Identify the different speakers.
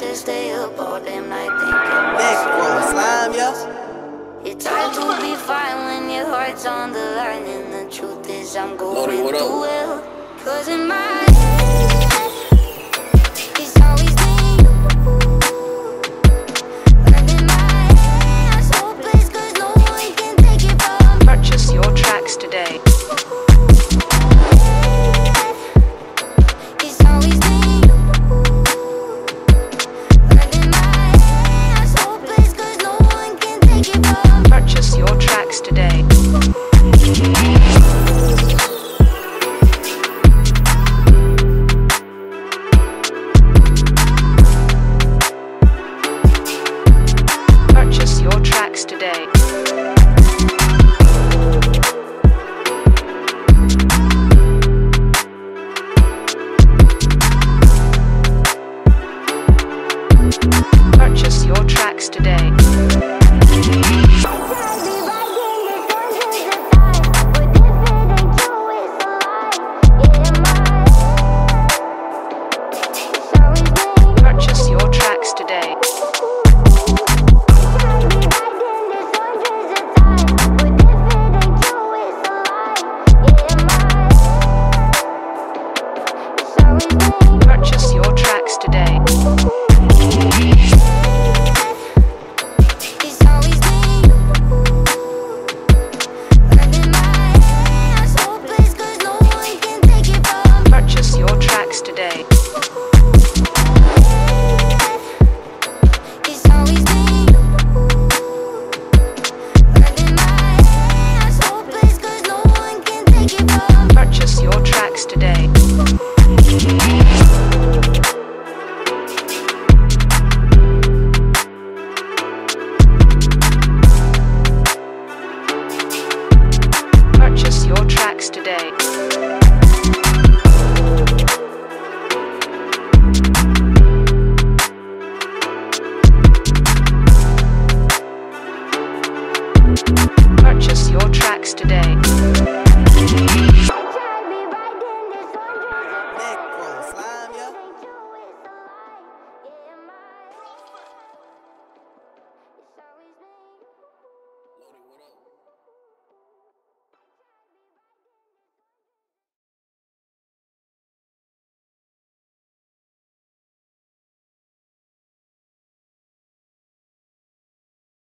Speaker 1: could stay up all damn night thinking
Speaker 2: slime, yeah.
Speaker 1: it's hard to be fine when your heart's on the line, and the truth is I'm going through hell. Cause in my head, it's always been you. But in my head, it's hopeless cause no one can take it from me.
Speaker 3: Purchase your tracks today.
Speaker 1: It's always been you. But in my head, it's hopeless cause no one can take it from me.
Speaker 3: Purchase your tracks today. Purchase your tracks today. Purchase your tracks today.